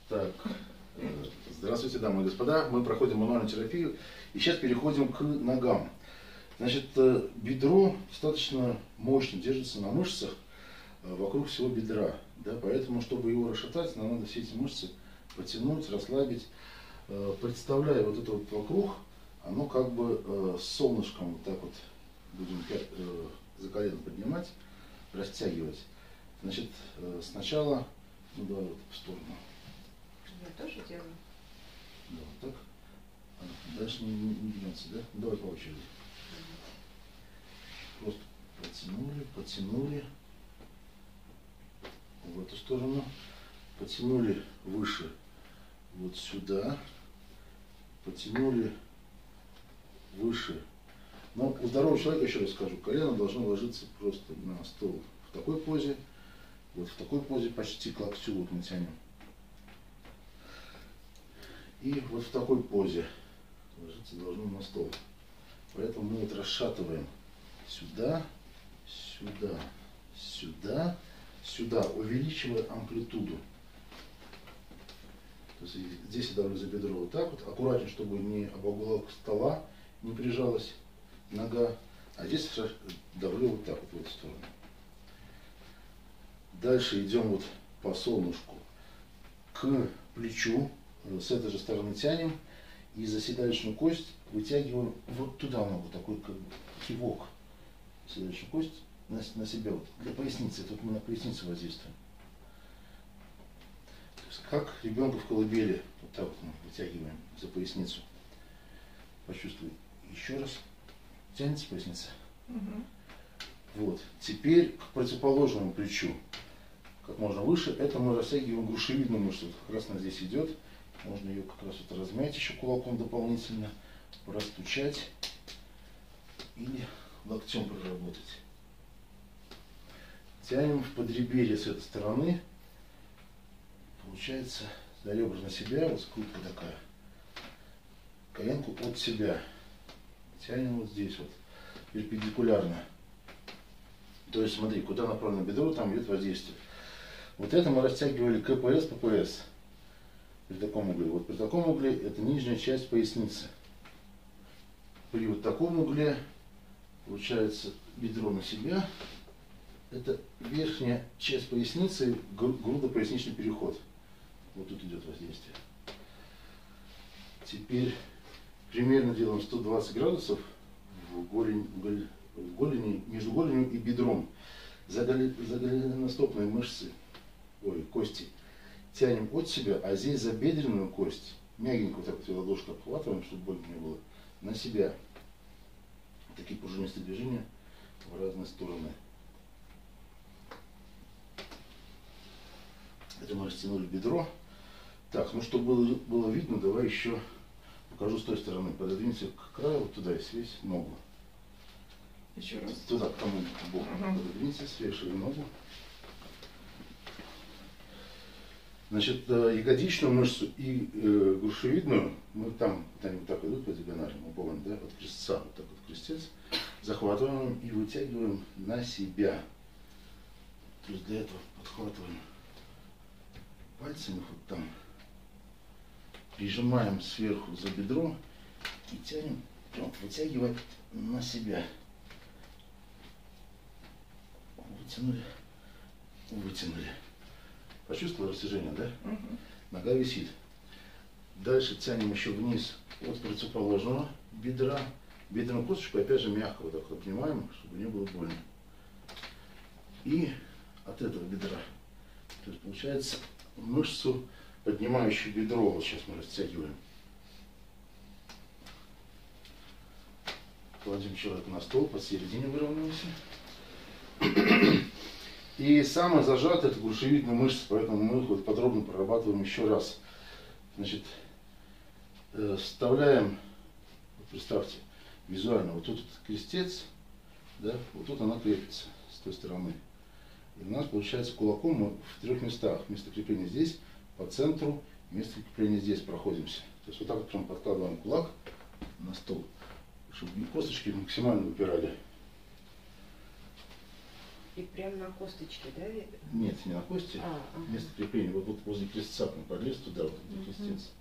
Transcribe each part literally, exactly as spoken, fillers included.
Так, здравствуйте, дамы и господа. Мы проходим мануальную терапию и сейчас переходим к ногам. Значит, бедро достаточно мощно держится на мышцах вокруг всего бедра. Да, поэтому, чтобы его расшатать, нам надо все эти мышцы потянуть, расслабить. Представляя вот это вот вокруг, оно как бы с солнышком вот так вот будем за колено поднимать, растягивать. Значит, сначала, ну давай вот в сторону. Я тоже делаю. Да, вот так. А дальше не, не, не гнется, да? Ну, давай по очереди. Угу. Просто потянули, потянули в эту сторону, потянули выше вот сюда, потянули выше. Но у здорового человека, еще раз скажу, колено должно ложиться просто на стол в такой позе, вот в такой позе почти к локтю вот мы тянем. И вот в такой позе ложиться должно на стол. Поэтому мы вот расшатываем сюда, сюда, сюда, сюда, увеличивая амплитуду. То есть здесь я давлю за бедро вот так вот, аккуратнее, чтобы не об уголок стола не прижалась нога, а здесь давлю вот так вот в эту сторону. Дальше идем вот по солнышку к плечу. С этой же стороны тянем и за седалищную кость вытягиваем вот туда ногу, такой как бы кивок. Седалищную кость на, на себя, вот, для поясницы. Тут мы на поясницу воздействуем. То есть, как ребенка в колыбели, вот так вот мы вытягиваем за поясницу. Почувствуй еще раз. Тянется поясница? Угу. Вот. Теперь к противоположному плечу. Как можно выше, это мы растягиваем грушевидную мышцу. Вот как раз она здесь идет. Можно ее как раз вот размять еще кулаком дополнительно, растучать или локтем проработать. Тянем в подреберье с этой стороны. Получается, за ребра на себя, вот скрутка такая. Коленку от себя. Тянем вот здесь вот, перпендикулярно. То есть смотри, куда направлено бедро, там идет воздействие. Вот это мы растягивали КПС, ППС. При таком угле. Вот при таком угле это нижняя часть поясницы. При вот таком угле получается бедро на себя. Это верхняя часть поясницы, грудо-поясничный переход. Вот тут идет воздействие. Теперь примерно делаем сто двадцать градусов в голени, в голени, между голенью и бедром. За голеностопные мышцы, ой, кости. Тянем от себя, а здесь за бедренную кость, мягенько вот так вот ладошку обхватываем, чтобы больно не было, на себя. Такие пружинистые движения в разные стороны. Это мы растянули бедро. Так, ну чтобы было, было видно, давай еще покажу с той стороны. Пододвинься к краю, вот туда и свесь ногу. Еще раз. Туда, к тому боку. Ага. Пододвинься, свешивай ногу. Значит, ягодичную мышцу и э, грушевидную, мы там, вот они вот так идут по диагонали, мы помним, да, от крестца, вот так вот крестец, захватываем и вытягиваем на себя. То есть для этого подхватываем пальцами вот там, прижимаем сверху за бедро и тянем, прям вытягивая на себя. Вытянули, вытянули. Почувствовал растяжение, да? Угу. Нога висит. Дальше тянем еще вниз от противоположного бедра. Бедренную косточку опять же мягко вот так вот поднимаем, чтобы не было больно. И от этого бедра. То есть получается мышцу, поднимающую бедро, вот сейчас мы растягиваем. Кладем человека на стол, посередине выровняемся. И самое зажатое — это грушевидная мышца, поэтому мы их вот подробно прорабатываем еще раз. Значит, э, вставляем, вот представьте, визуально, вот тут вот крестец, да, вот тут она крепится с той стороны. И у нас получается кулаком мы в трех местах. Место крепления здесь, по центру, место крепления здесь проходимся. То есть вот так вот прям подкладываем кулак на стол, чтобы косточки максимально выпирали. И прям на косточке, да? Нет, не на кости. А, ага. Место крепления. Вот, вот возле крестца подлез туда, вот где крестец.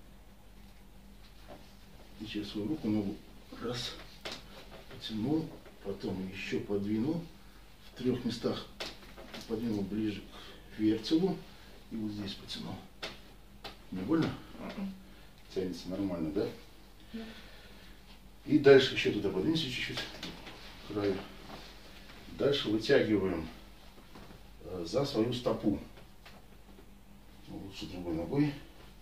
И через свою руку ногу раз потянул, потом еще подвинул. В трех местах подвинул ближе к вертелу и вот здесь потянул. Не больно? Тянется нормально, да? Да. И дальше еще туда подвинься чуть-чуть к краю. Дальше вытягиваем э, за свою стопу. Лучше другой ногой.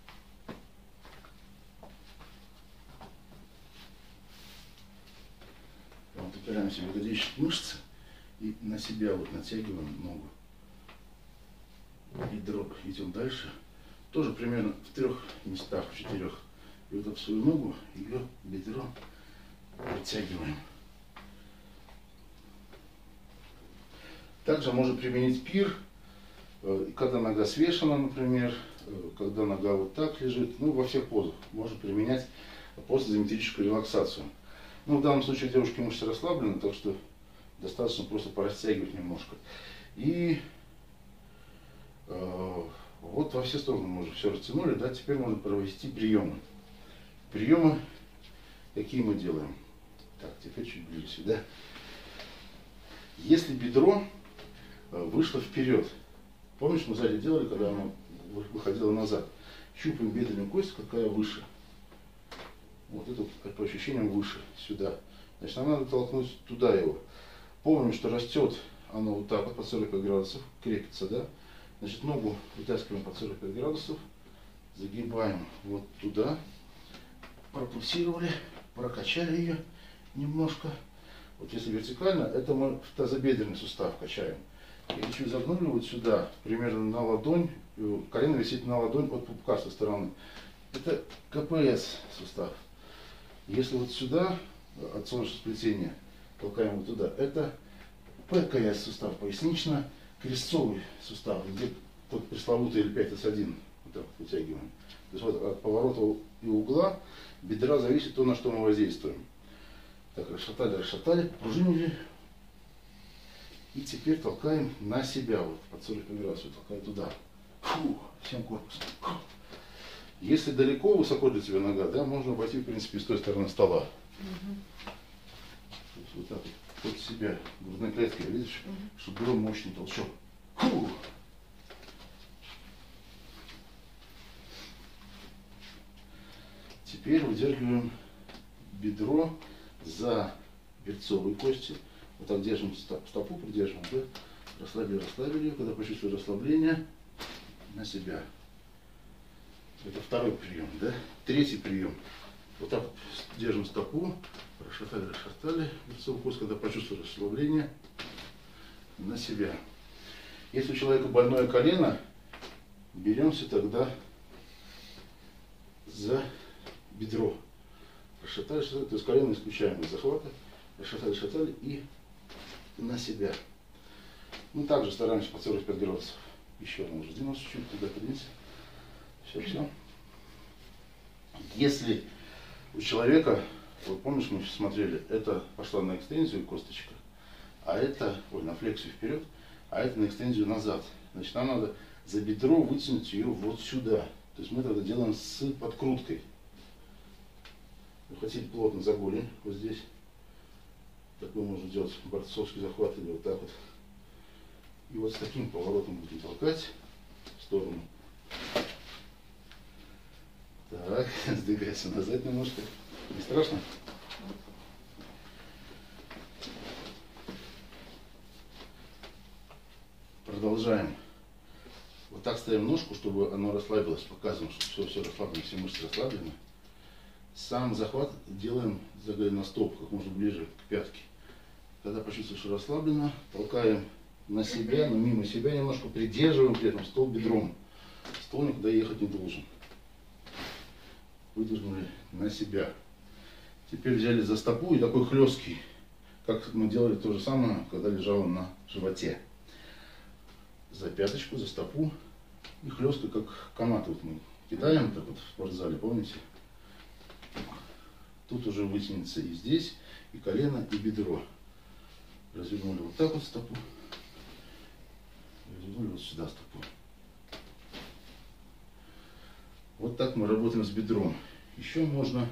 Вот упираемся в ягодичные мышцы и на себя вот натягиваем ногу. Бедро. Идем дальше. Тоже примерно в трех местах, в четырех. И вот в свою ногу, ее бедро вытягиваем. Также можно применить пир, когда нога свешена, например, когда нога вот так лежит, ну во всех позах можно применять постизометрическую релаксацию. Ну, в данном случае девушки мышцы расслаблены, так что достаточно просто порастягивать немножко. И э, вот во все стороны мы уже все растянули, да, теперь можно провести приемы. Приемы, какие мы делаем? Так, теперь чуть ближе сюда. Если бедро вышло вперед, помнишь, мы сзади делали, когда оно выходило назад, щупаем бедренную кость, какая выше. Вот это вот, по ощущениям выше, сюда. Значит, нам надо толкнуть туда его. Помним, что растет оно вот так вот под сорок пять градусов, крепится, да? Значит, ногу вытаскиваем под сорок пять градусов, загибаем вот туда, пропульсировали, прокачали ее немножко. Вот если вертикально, это мы в тазобедренный сустав качаем. Я чуть загнули вот сюда, примерно на ладонь, колено висит на ладонь от пупка со стороны. Это ка пэ эс сустав. Если вот сюда, от солнечного сплетения, толкаем вот туда, это пэ ка эс сустав, пояснично-крестцовый сустав, где тот пресловутый эль пять эс один, вот так вот вытягиваем. То есть вот от поворота и угла бедра зависит то, на что мы воздействуем. Так, расшатали, расшатали, пружинили. И теперь толкаем на себя, вот под сорок пять градусов, толкаем туда. Фу, всем корпусом. Фу. Если далеко, высоко для тебя нога, да, можно обойти, в принципе, с той стороны стола. Угу. Вот так вот, под себя, грудной клеткой, видишь, угу. Чтобы был мощный толчок. Фу. Теперь выдергиваем бедро за берцовые кости. Вот так держим стопу, придерживаем, да? Расслабили, расслабили ее. Когда почувствовали расслабление, на себя. Это второй прием, да? Третий прием. Вот так вот держим стопу, расшатали, расшатали берцовую кость, когда почувствовали расслабление, на себя. Если у человека больное колено, беремся тогда за бедро. Расшатали, расшатали, то есть колено исключаем из захвата. Расшатали, расшатали и на себя. Ну, также стараемся под сорок пять градусов. Еще одну уже сдвинулся чуть-чуть, туда подвинься. Все, все. Если у человека, вот помнишь, мы смотрели, это пошла на экстензию косточка, а это, ой, на флексию вперед, а это на экстензию назад. Значит, нам надо за бедро вытянуть ее вот сюда. То есть мы тогда делаем с подкруткой. Хотите плотно за голень, вот здесь. Такой можно делать борцовский захват или вот так вот. И вот с таким поворотом будем толкать в сторону. Так, сдвигайся назад немножко. Не страшно? Продолжаем. Вот так ставим ножку, чтобы оно расслабилось. Показываем, что все, все расслаблено, все мышцы расслаблены. Сам захват делаем за голеностоп, как можно ближе к пятке. Когда почувствуем, что расслаблено, толкаем на себя, но мимо себя немножко, придерживаем при этом стол бедром. Стол никуда ехать не должен. Выдернули на себя. Теперь взяли за стопу и такой хлесткий, как мы делали то же самое, когда лежала на животе. За пяточку, за стопу и хлестко, как канаты вот мы кидаем, так вот в спортзале, помните? Тут уже вытянется и здесь, и колено, и бедро. Развернули вот так вот стопу, Развернули вот сюда стопу. Вот так мы работаем с бедром. Еще можно,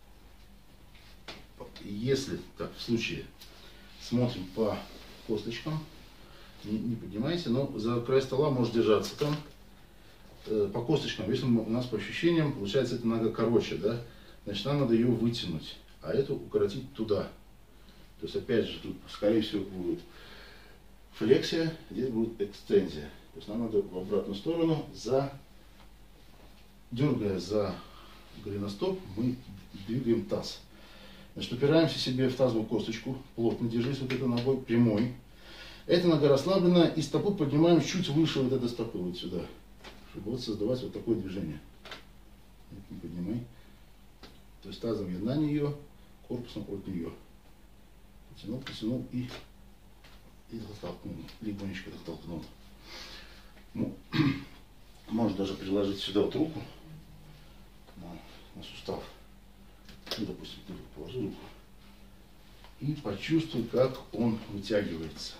если, так, в случае, смотрим по косточкам, не, не поднимайся, но за край стола можешь держаться там. Э, по косточкам, если мы, у нас по ощущениям, получается эта нога короче, да, значит нам надо ее вытянуть, а эту укоротить туда. То есть опять же тут, скорее всего, будет флексия, здесь будет экстензия. То есть нам надо в обратную сторону, за, дергая за голеностоп, мы двигаем таз. Значит, упираемся себе в тазовую косточку, плотно держись вот этой ногой прямой. Эта нога расслаблена, и стопу поднимаем чуть выше вот этой стопы, вот сюда, чтобы вот создавать вот такое движение. Не поднимай. То есть тазом я на нее, корпусом от нее. Потянул, потянул и, и затолкнул, легонечко дотолкнул. Ну, можно даже приложить сюда вот руку на, на сустав. Ну, допустим, ты положи руку. И почувствуй, как он вытягивается.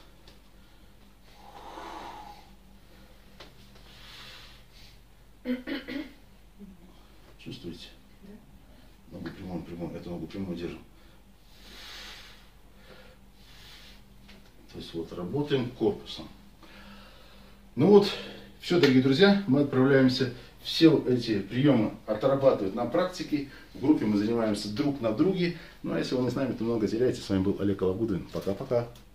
Чувствуете? Да. Ногу прямую, прямую, эту ногу прямую держим. То есть вот работаем корпусом. Ну вот, все, дорогие друзья, мы отправляемся все эти приемы отрабатывать на практике. В группе мы занимаемся друг на друге. Ну а если вы не с нами, то много теряете. С вами был Олег Алабудин. Пока-пока.